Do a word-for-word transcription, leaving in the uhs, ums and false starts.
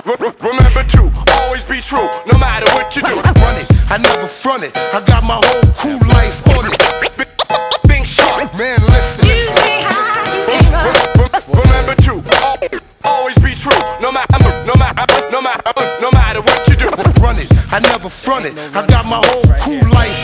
Remember to always be true, no matter what you do. Run it, I never front it. I got my whole cool life on it. Think sharp, man, listen. Remember to always be true, no matter, no matter, no matter, no matter what you do. Run it, I never front it. I got my whole cool life